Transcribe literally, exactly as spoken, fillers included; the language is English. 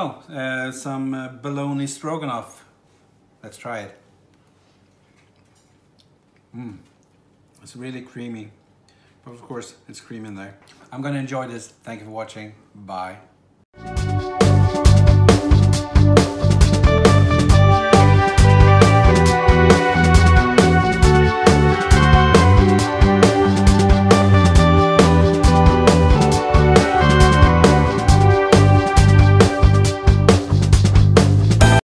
go, uh, some uh, bologna stroganoff. Let's try it. Mmm, it's really creamy, but of course it's cream in there. I'm gonna enjoy this. Thank you for watching. Bye.